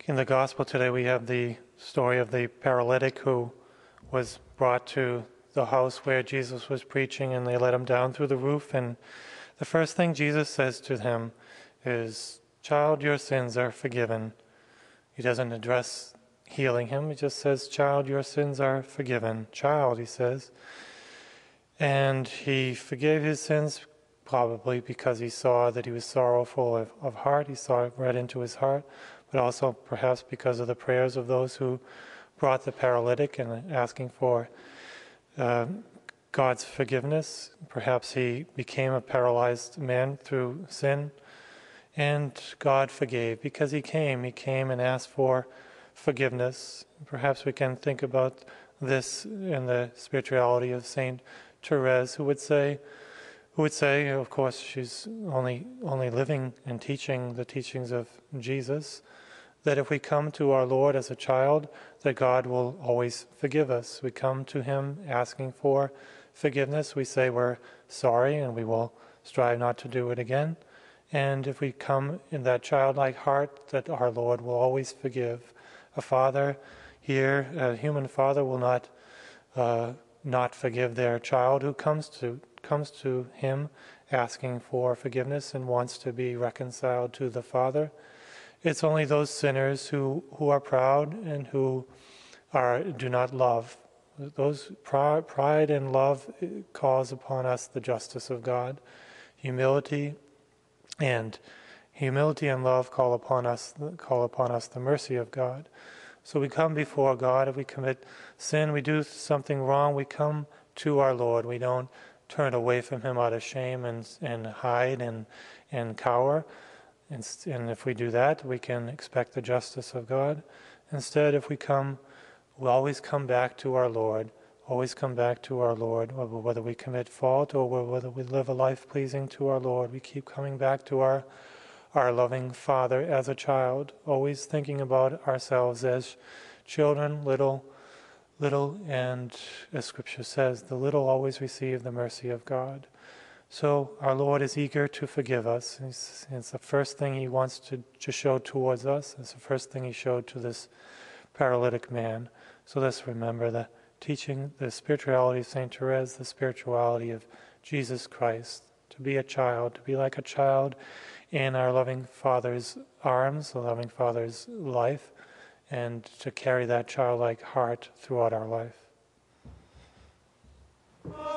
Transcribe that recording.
In the gospel today we have the story of the paralytic who was brought to the house where Jesus was preaching, and they let him down through the roof, and the first thing Jesus says to him is, "Child, your sins are forgiven." He doesn't address healing him, he just says, "Child, your sins are forgiven." Child, he says. And he forgave his sins probably because he saw that he was sorrowful of heart. He saw it read into his heart, but also perhaps because of the prayers of those who brought the paralytic and asking for God's forgiveness. Perhaps he became a paralyzed man through sin, and God forgave because he came and asked for forgiveness. Perhaps we can think about this in the spirituality of Saint Therese, who would say, of course, she's only living and teaching the teachings of Jesus, that if we come to our Lord as a child, that God will always forgive us. We come to him asking for forgiveness. We say we're sorry and we will strive not to do it again. And if we come in that childlike heart, that our Lord will always forgive. A father here, a human father, will not forgive their child who comes to him asking for forgiveness and wants to be reconciled to the Father. It's only those sinners who are proud and who do not love. Those pride and love calls upon us the justice of God. Humility and love call upon us the mercy of God. So we come before God. If we commit sin, we do something wrong, we come to our Lord. We don't turn away from him out of shame and hide and cower. And if we do that, we can expect the justice of God. Instead, if we always come back to our Lord. Always come back to our Lord, whether we commit fault or whether we live a life pleasing to our Lord. We keep coming back to our loving Father as a child, always thinking about ourselves as children, little, and as Scripture says, the little always receive the mercy of God. So our Lord is eager to forgive us. It's the first thing he wants to show towards us. It's the first thing he showed to this paralytic man. So let's remember the teaching, the spirituality of Saint Therese, the spirituality of Jesus Christ, to be a child, to be like a child in our loving Father's arms, the loving Father's life, and to carry that childlike heart throughout our life.